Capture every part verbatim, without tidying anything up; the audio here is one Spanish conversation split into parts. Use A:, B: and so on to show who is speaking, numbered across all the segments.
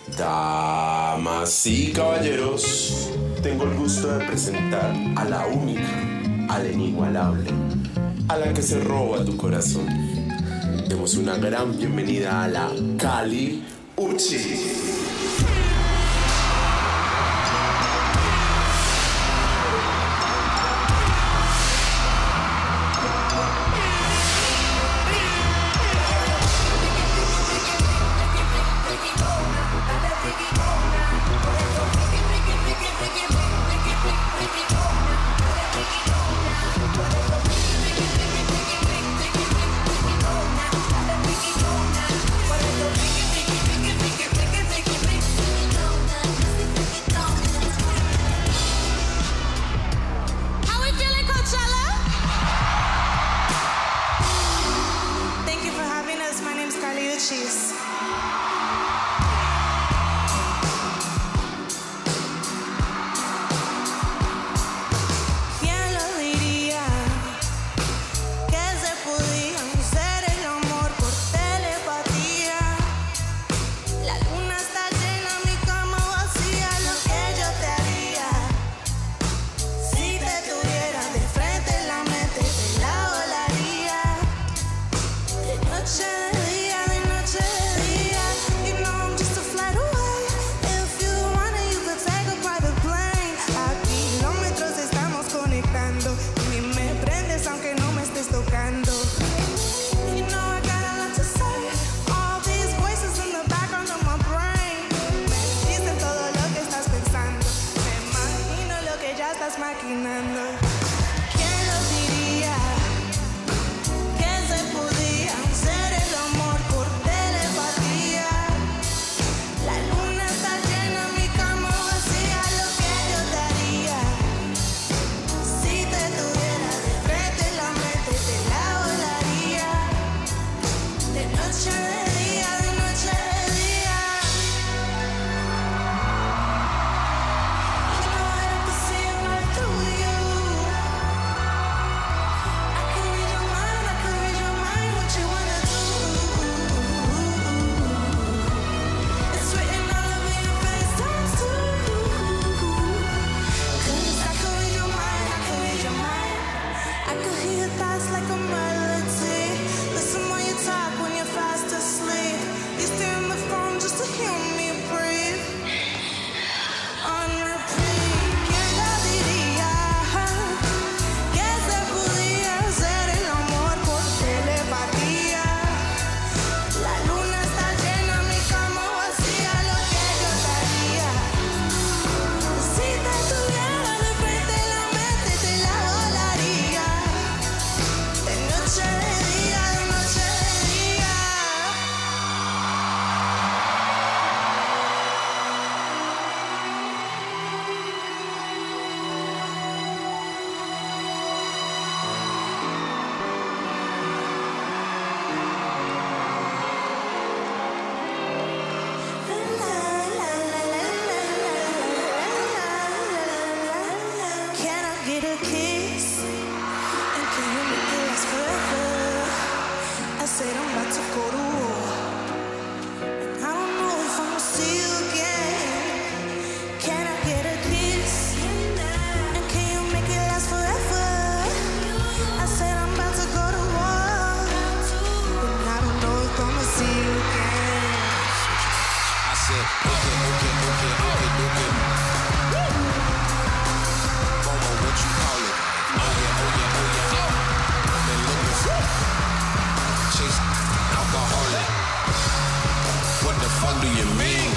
A: Damas y caballeros, tengo el gusto de presentar a la única, a la inigualable, a la que se roba tu corazón. Demos una gran bienvenida a la Cali Uchis.
B: Uchis. ¿Quién lo diría que se podía hacer el amor por telepatía? La luna está llena, mi cama vacía, lo que yo te haría si te tuviera de frente, la mente te la volaría de noche. Maquinando. ¿Quién lo diría que se podía hacer el amor por telepatía? La luna está llena, mi cama vacía, lo que yo te haría si te tuviera de frente, la mente te la volaría de noche de día, de noche de día. Get a kiss, and can you make it last forever? I said I'm about to go to war, and I don't know if I'ma see you again. Can I get a kiss, and can you make it last forever? I said I'm about to go to war, and I don't know if I'ma see you again.
C: I said, okay, okay, okay, okay, okay. What you call it? Oh yeah, oh yeah, oh yeah. Been looking chase alcoholic. What the fuck do you mean?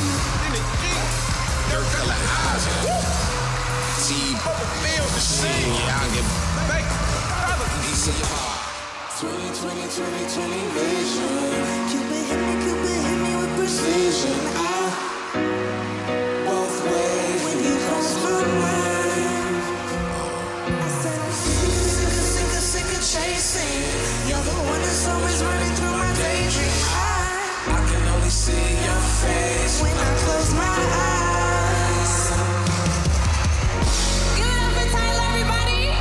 C: Dirt color eyes. See, the scene. Yeah, I get back. He said,
B: twenty, twenty, twenty, twenty vision. Cupid hit me, Cupid hit me with precision. I both ways when you cross my mind. Chasing, you're the one that's always running through my daydream. I, I can only see your face when I close my eyes. Give it up for Tyler, everybody.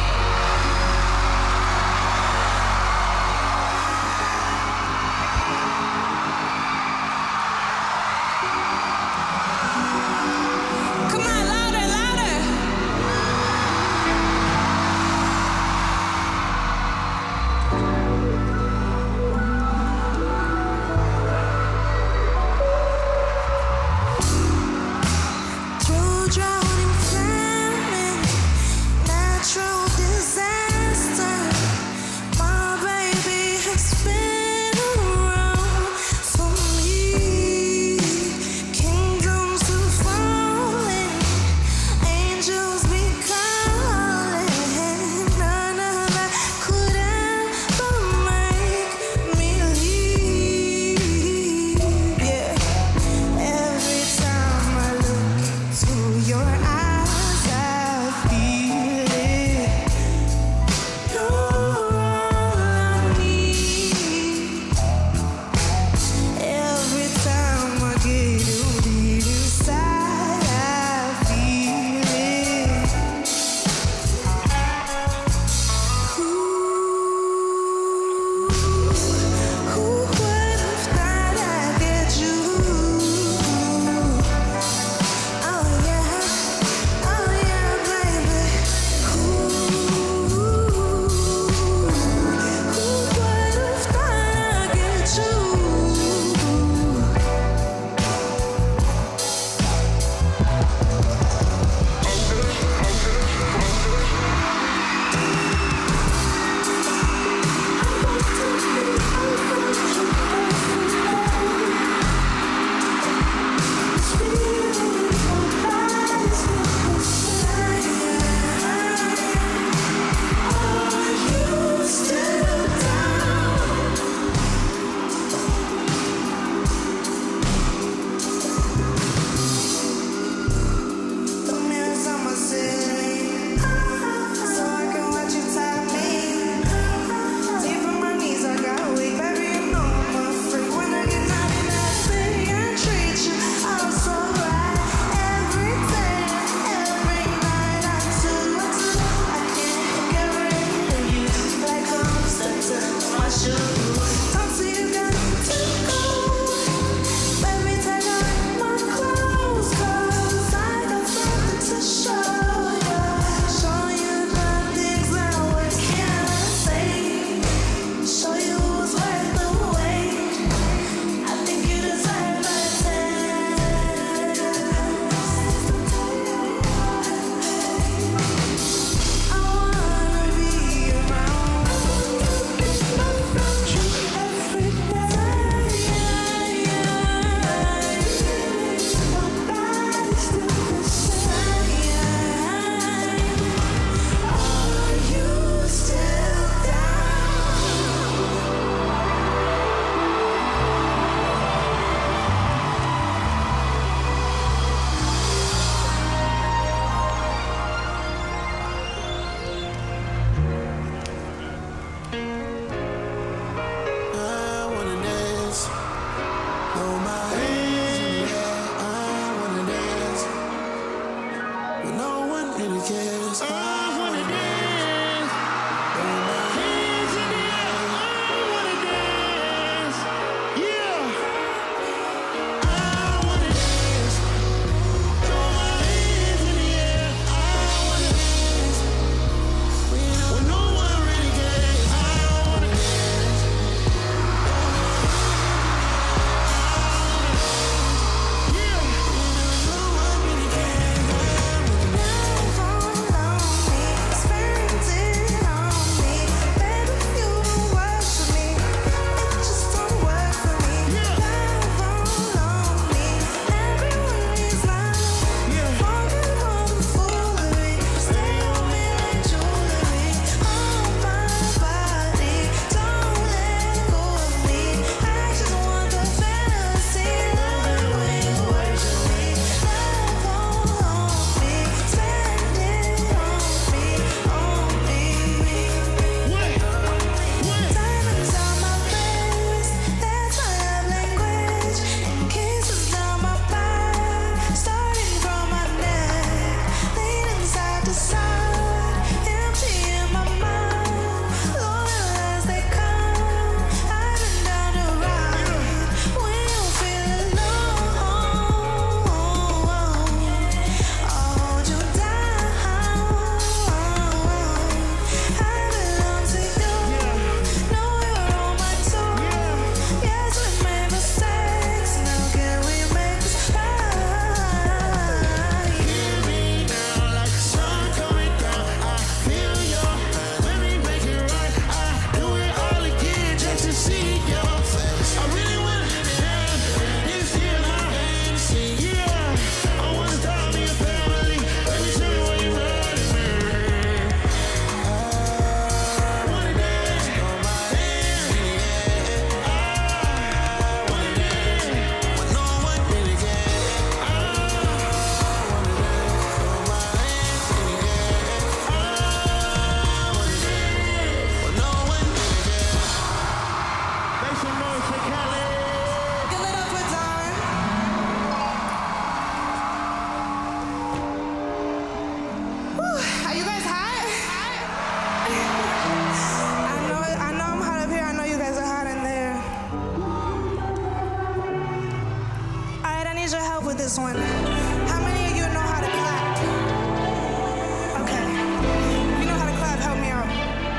B: your help with this one. How many of you know how to clap? Okay. If you know how to clap, help me out.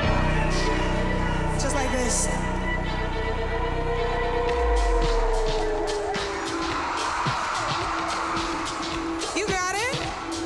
B: Just like this. You got it?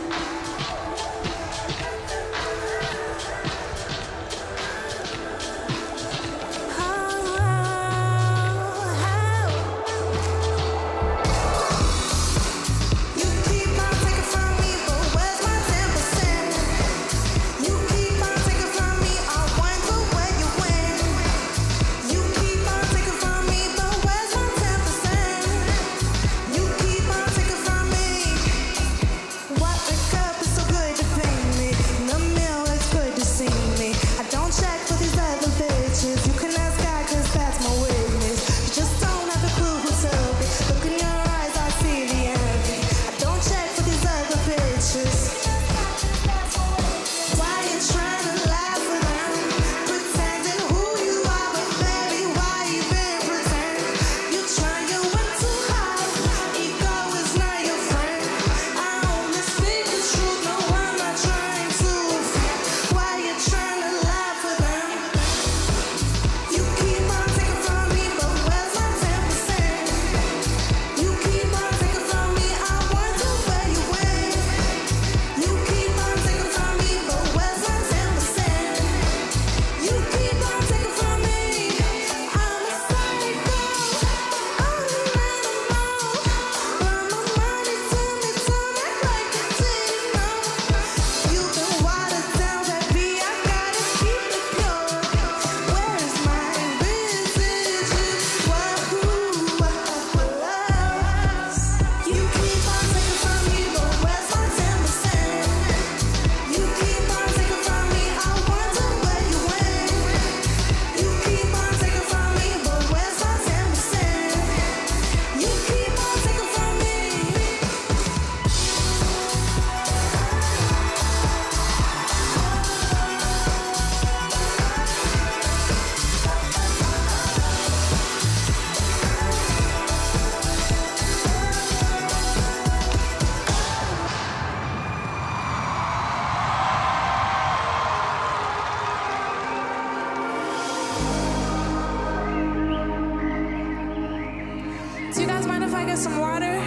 B: Do you guys mind if I get some water?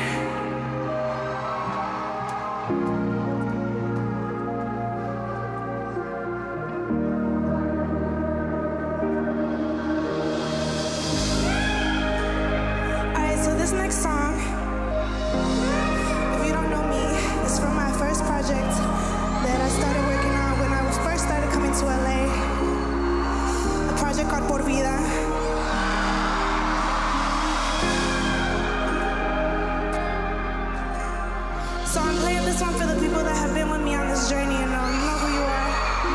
B: Alright, so this next song, if you don't know me, it's from my first project that I started working on when I was first started coming to L A. A project called Por Vida. So I'm playing this one for the people that have been with me on this journey and um, know who you are.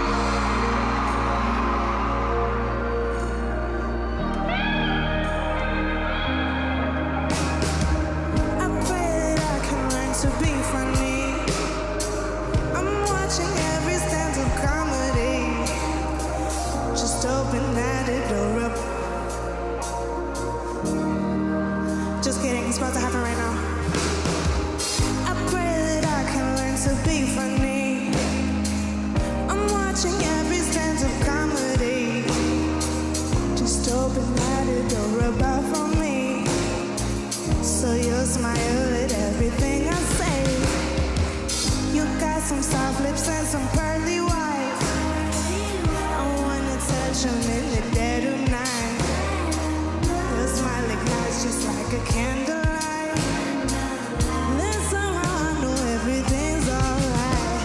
B: I pray that I can learn to be funny. I'm watching every stand-up comedy. Just open that door up. Just kidding, it's about to happen right now. To be funny, I'm watching every stand-up comedy. Just open that door about for me, so you'll smile at everything I say. You got some soft lips and some pearly white. I wanna touch them in the dead of night. Your smile ignites just like a candlelight. Then somehow I know everything's alright.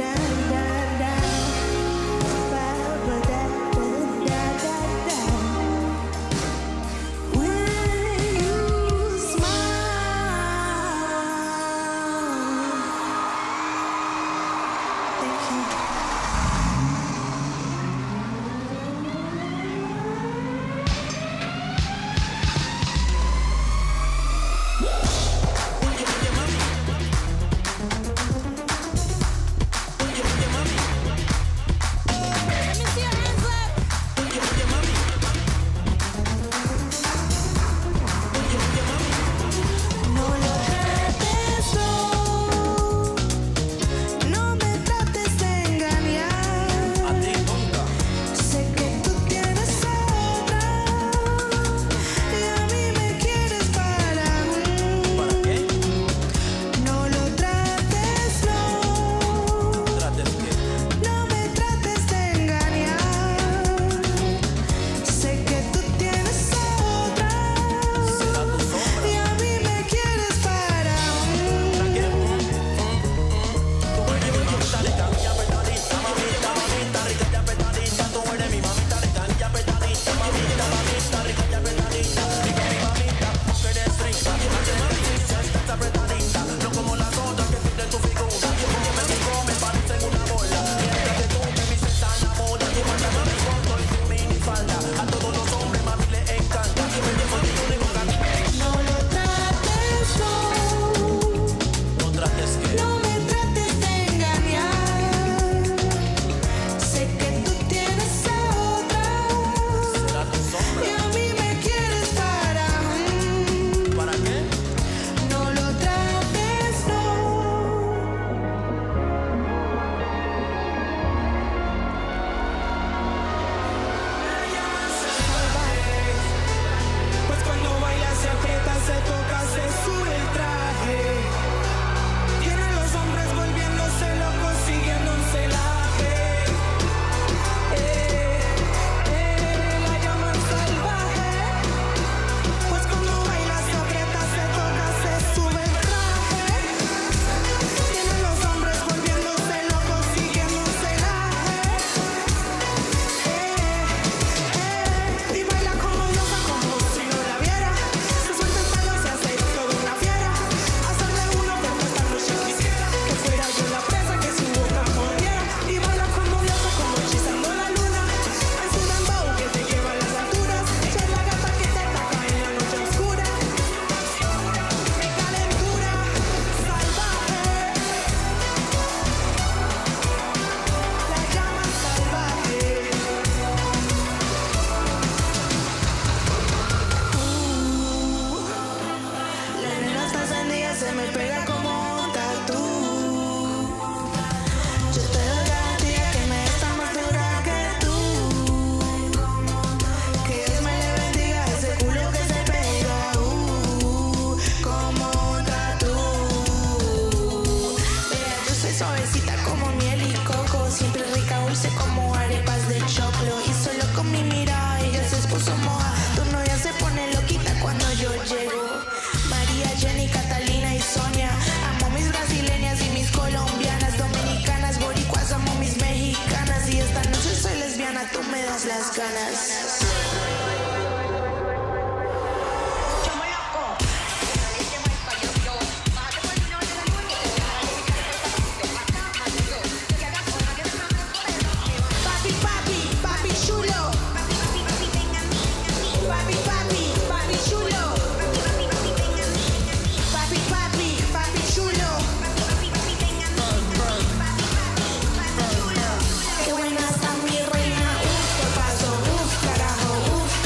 B: Qué buena está mi reina, uf, qué paso, uf, carajo, uf.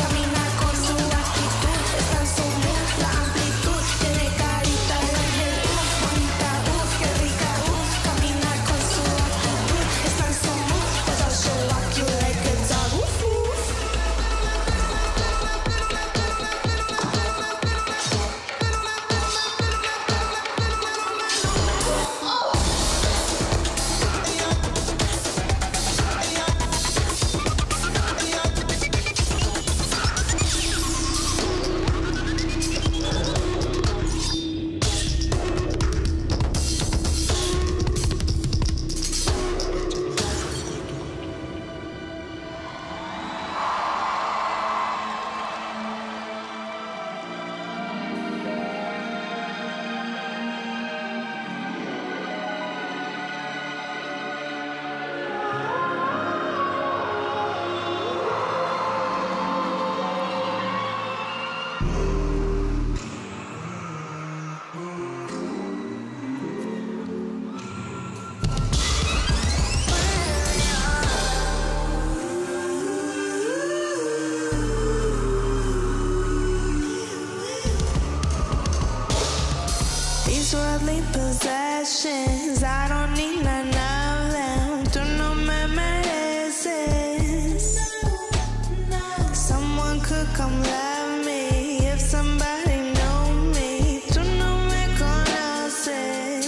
B: worldly possessions. I don't need none of them. Tú no me mereces. Someone could come love me if somebody know me. Tú no me conoces.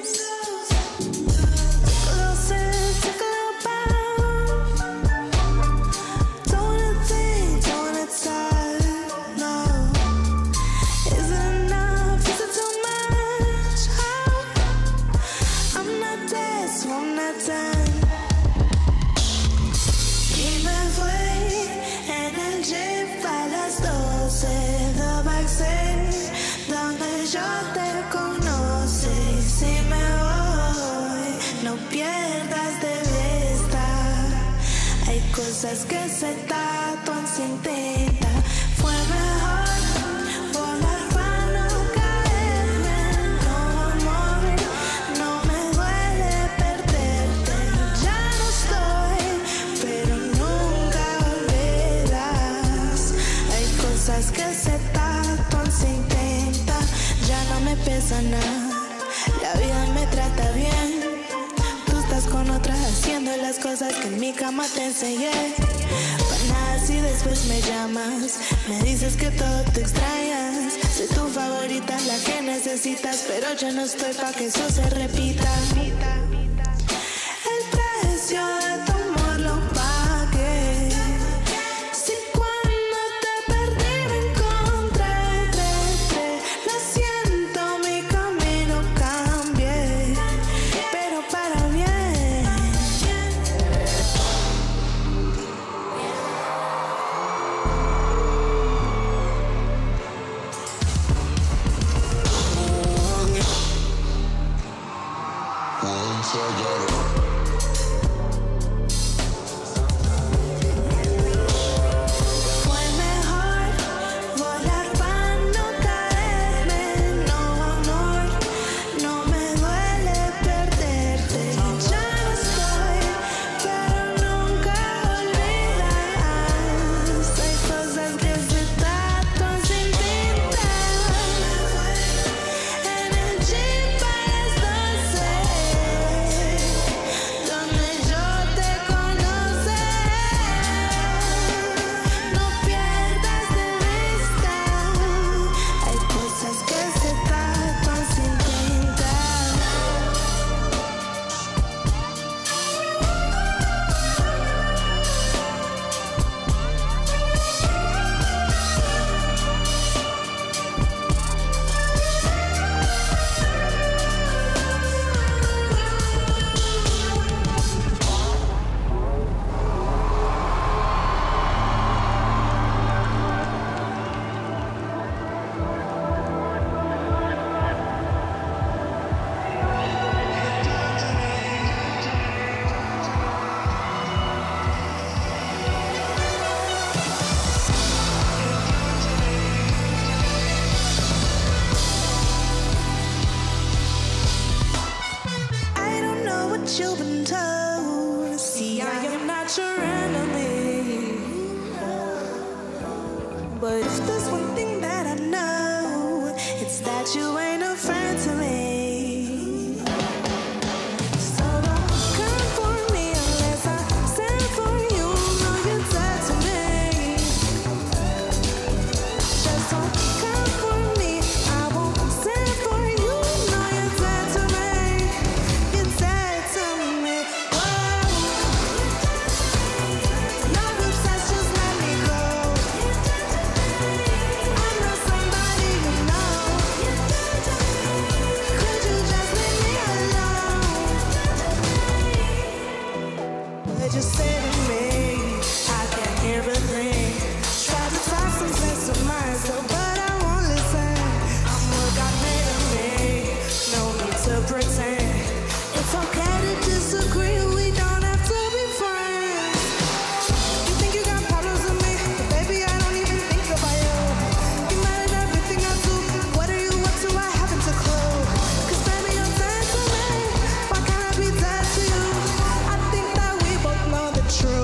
B: Take a little sip, take a little bow. Don't wanna think, don't wanna talk, no. Is it enough? Is it too much? Oh, I'm not dead, so I'm not done. Y me fui en el jeep a las doce, the backstage, donde yo te conocí. Si me voy, no pierdas de vista. Hay cosas que se tatúan sin tinta. Fue mejor volar para no caerme. No, amor, no me duele perderte. Ya no estoy, pero nunca olvidas. Hay cosas que se tatúan sin tinta. Ya no me pesa nada. La vida me trata bien. Tú estás con otra haciendo las cosas que en mi cama te enseñé. Para nada si después me llamas, me dices que todo te extrañas. Soy tu favorita, la que necesitas, pero yo no estoy pa' que eso se repita. El precio de tu amor lo pagué. Si cuando te perdí me encontré, lo siento, mi camino cambié, pero para bien. Fue mejor volar para no caerme. No, amor, no me duele perderte. Ya no estoy, pero nunca olvidas. Hay cosas que se tatúan sin tinta. En el jeep a las doce, donde yo te conocí. No pierdas de vista. Hay cosas que se tatúan sin tinta. I don't know what you've been told. See, I am not your enemy. But if there's one thing that I know, it's that you ain't a friend to me. So don't come for me unless I stand for you. No, you're dead to me. Just don't come for me. I won't stand for you. No, you're dead to me. You're dead to me. Whoa. No obsessed, just let me go. I'm not somebody you know. Could you just leave me alone? What you say to me, I can't hear a thing. Try to talk some sense to myself, but I won't listen. I'm what God made of me. No need to pretend. It's okay to disagree. We don't have to be friends. You think you got problems with me, but baby, I don't even think about you. You mad at everything I do. What are you up to? I haven't a clue. 'Cause baby, you're dead to me. Why can't I be dead to you? I think that we both know the truth.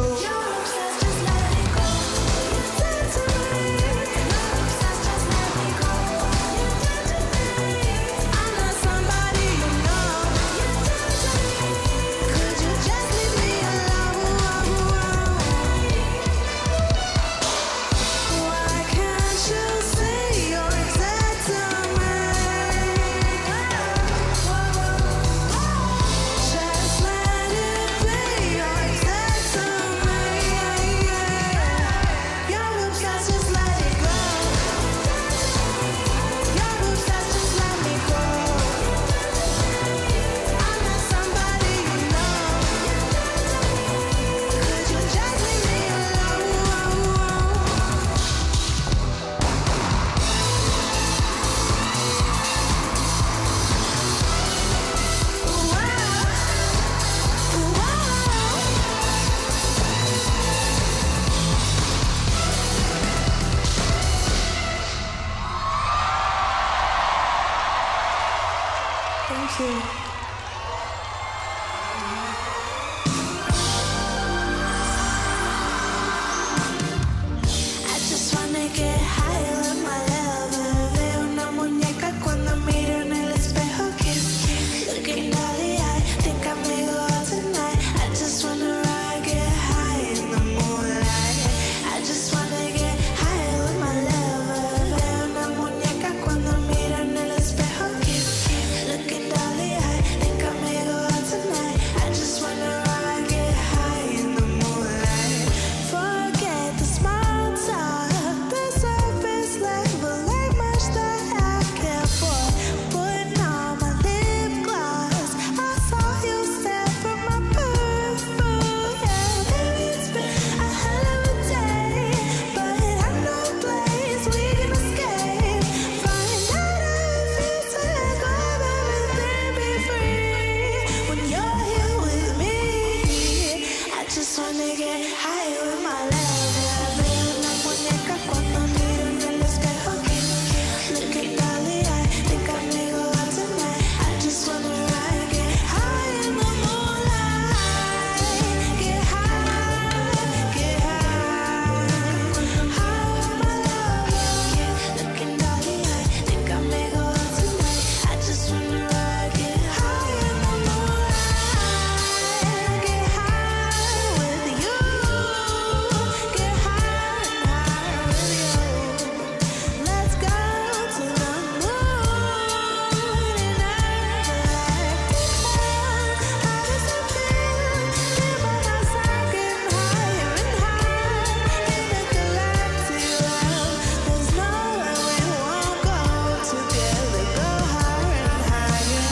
B: just wanna ride, get high in the moonlight. I just wanna get high with my lover. Veo una muñeca cuando miro en el espejo. Looking dolly, I think I may go out tonight. I just wanna ride, get high in the moonlight. Forget the small talk, the surface level ain't much that I care for. Putting on my lip gloss, I saw you step from my perfume. Yeah, baby, it's been a hell of a day, but I know a place we can escape. Find out how it feels to let go of everything, be free. When you're here with me, I just wanna get high with my lover. Veo una muñeca cuando miro en el espejo. Looking dolly, I think I may go out tonight. I just wanna ride, get high in the moonlight. Get high, get high, high with my lover. Looking dolly, I think I may go out tonight. I just wanna ride, get high in the moonlight. Get high with you. Get high and high with you. Let's go to the moon and act how does it feel? Live by my side, getting higher and higher in the galactic love. There's nowhere we won't go together. Go higher and higher.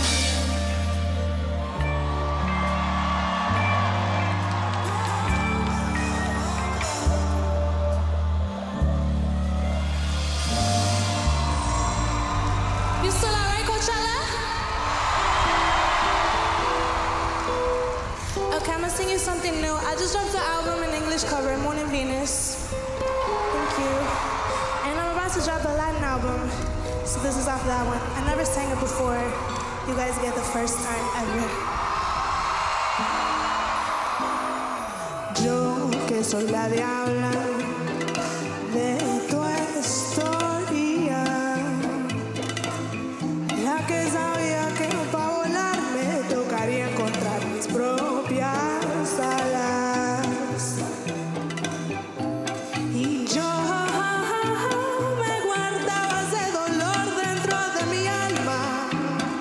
B: You still alright, Coachella? Okay, I'm gonna sing you something new. I just dropped the album in English cover, Moon and Venus. Thank you. And I'm about to drop a Latin album, so this is off that one. I never sang it before. You guys get the first time ever. Yo que soy la diabla de tu historia, la que sabía que para volar me tocaría encontrar mis propias alas. Y yo me guardaba ese dolor dentro de mi alma,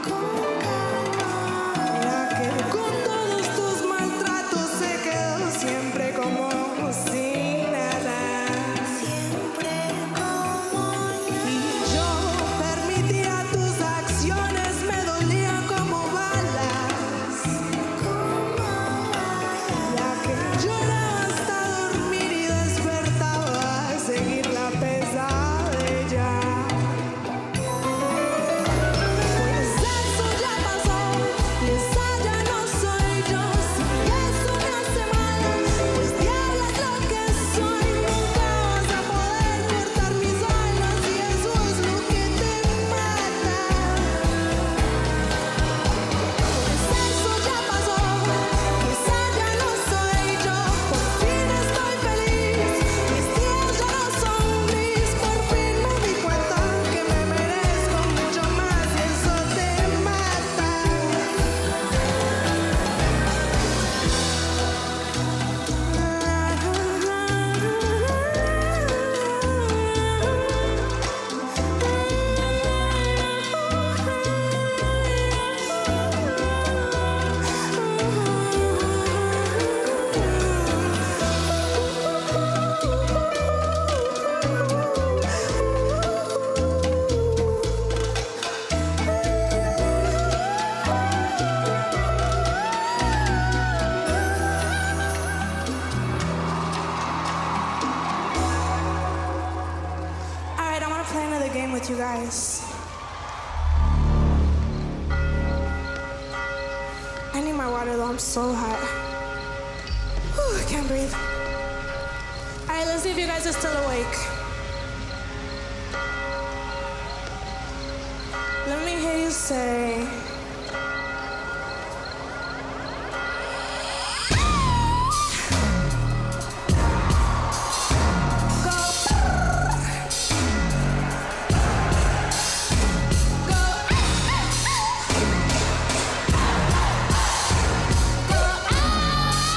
B: la que con todos tus maltratos se quedó siempre como si nada. Y yo permitía tus acciones, me dolían como balas, la que lloraba hasta dormir y despertaba a seguir la pesadilla. Pues eso ya pasó y esa ya no soy yo. Si eso me hace mal, pues diabla es lo que soy. Nunca vas a poder cortar mis alas y eso es lo que te mata. Pues eso ya pasó, esa ya no soy yo. Por fin estoy feliz, mis días ya no son gris. Por fin me di cuenta que me merezco mucho más y eso te mata. All right, I want to play another game with you guys. I need my water though, I'm so hot. Whew, I can't breathe. All right, let's see if you guys are still awake. Let me hear you say, go.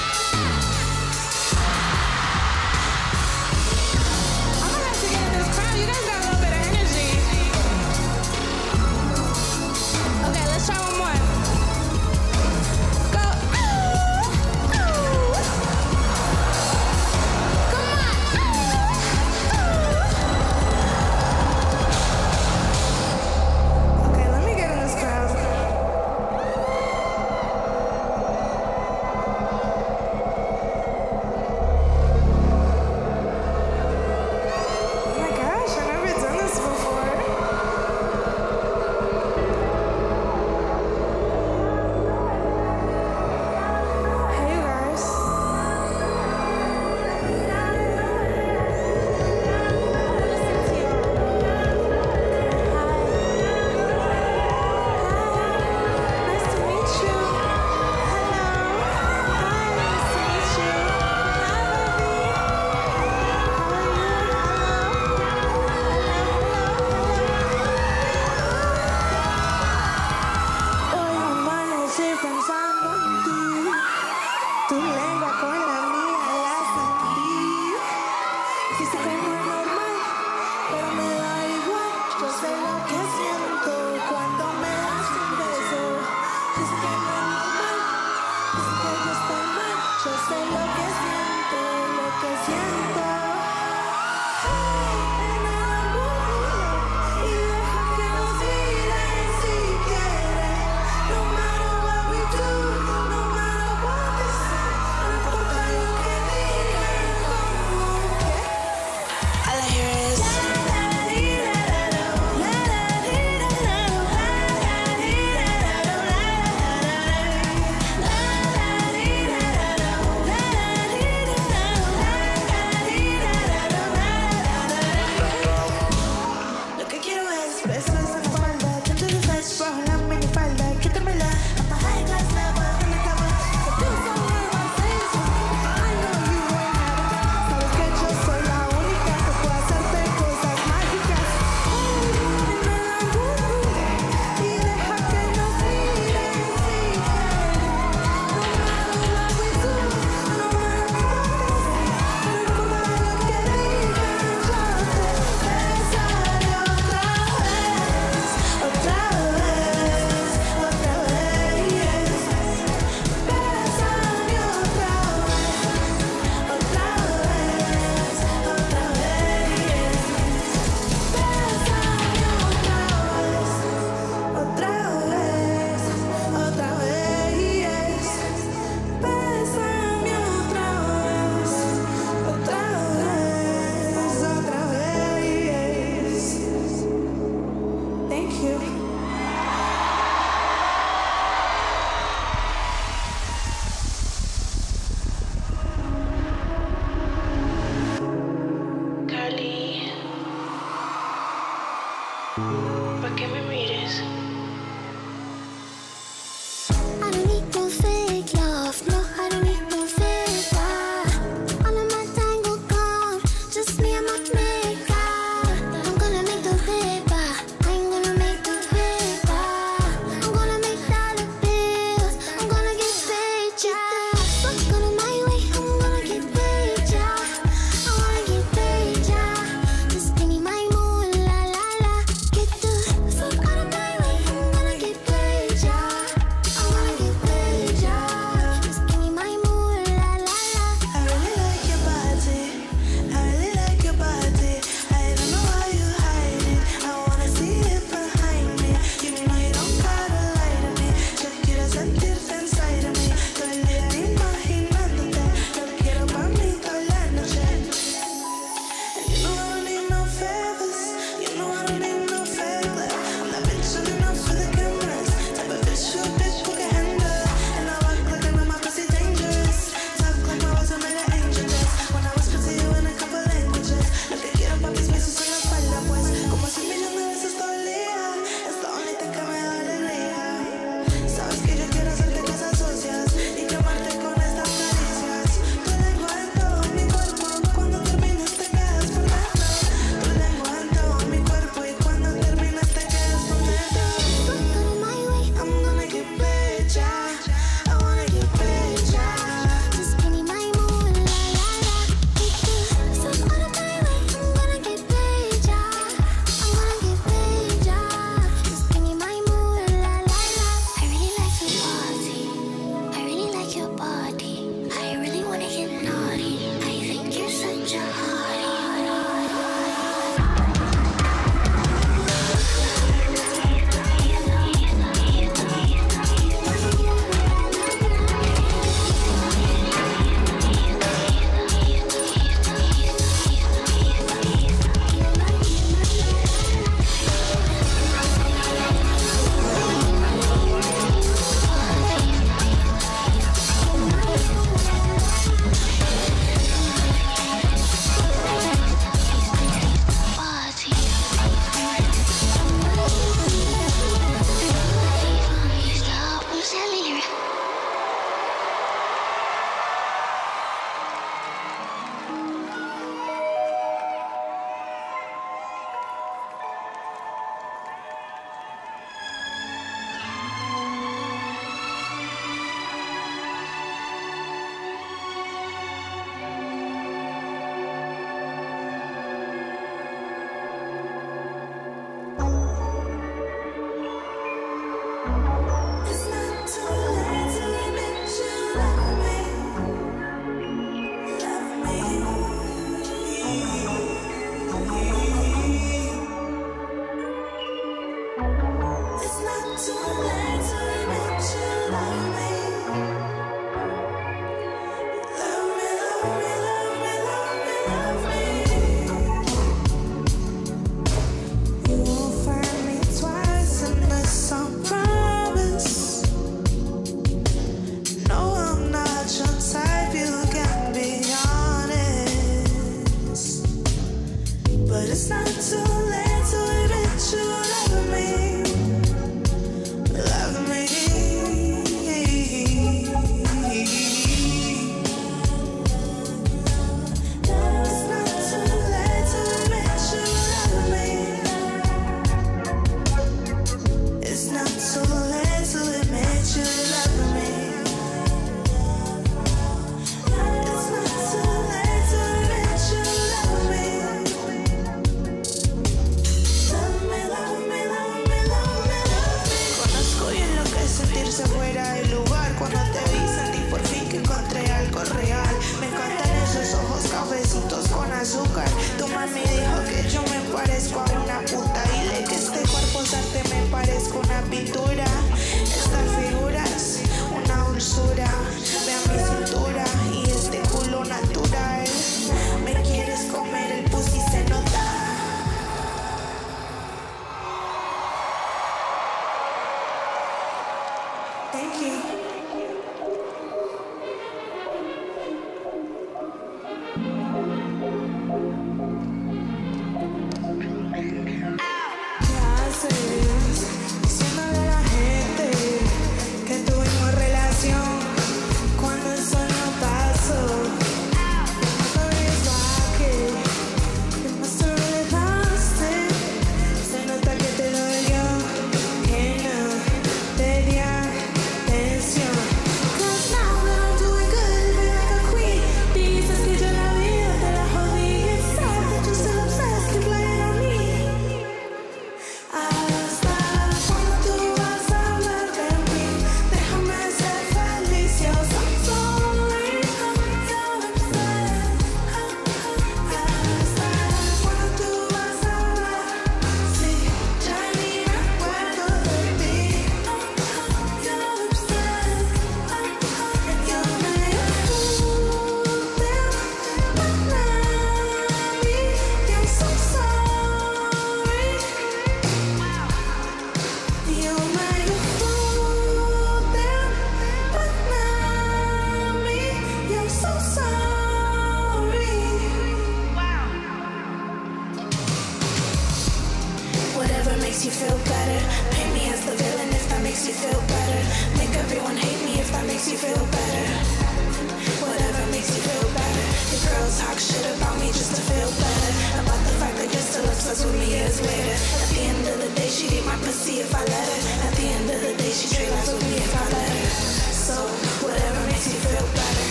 B: you feel better. Paint me as the villain if that makes you feel better. Make everyone hate me if that makes you feel better. Whatever makes you feel better. Your girls talk shit about me just to feel better. About the fact that you're still obsessed with me years later. At the end of the day, she'd eat my pussy if I let her. At the end of the day, she trade lives with me if I let her. So, whatever makes you feel better.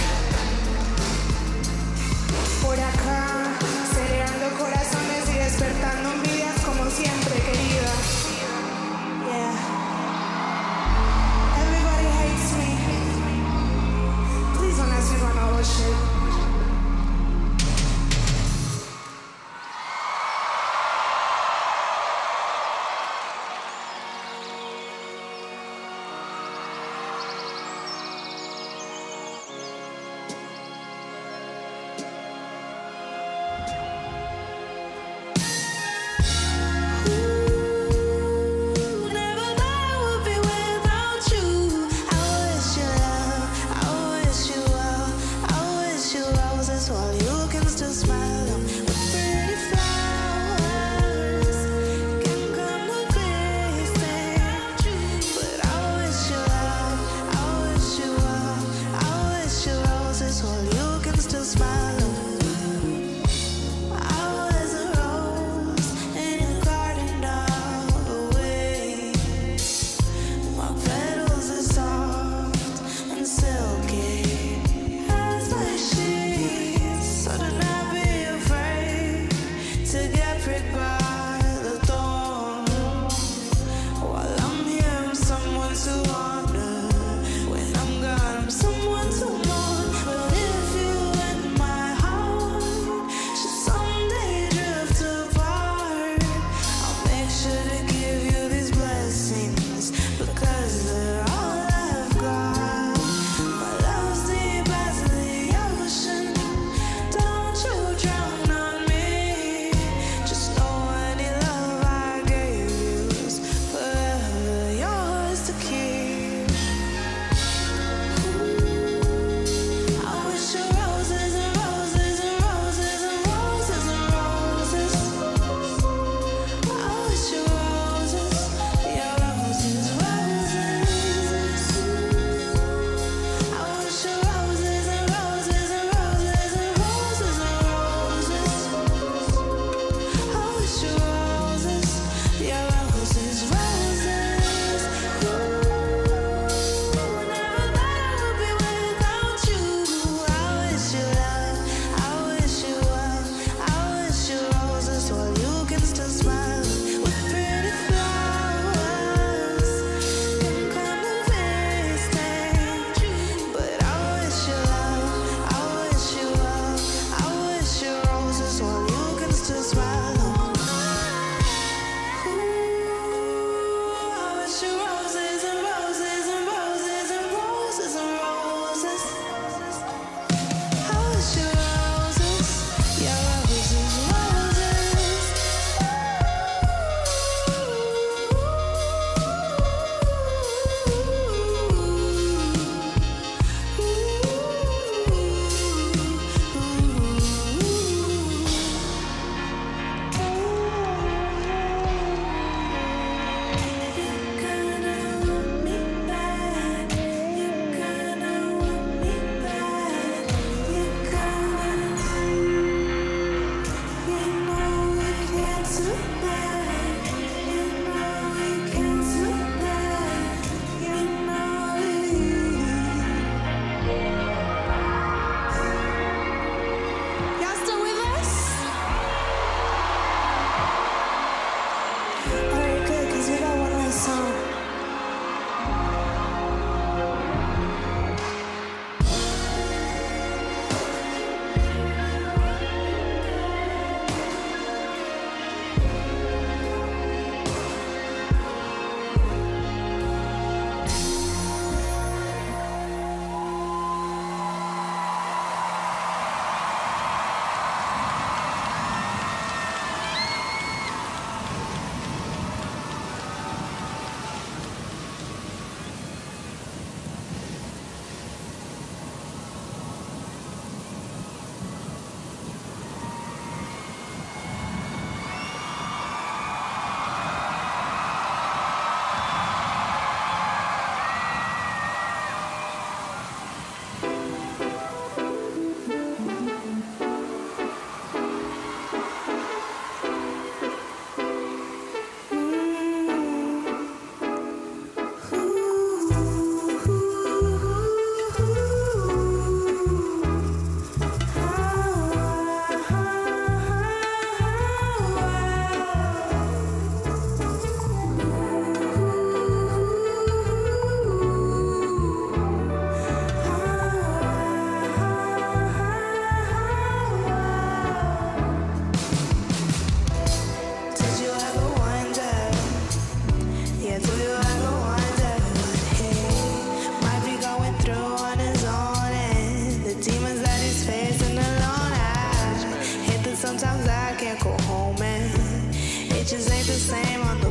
D: Por acá, cereando corazones y despertando envidias como siempre, querida.
B: Yeah.
D: Everybody hates me. Please don't ask me about all this shit.
B: se mandó.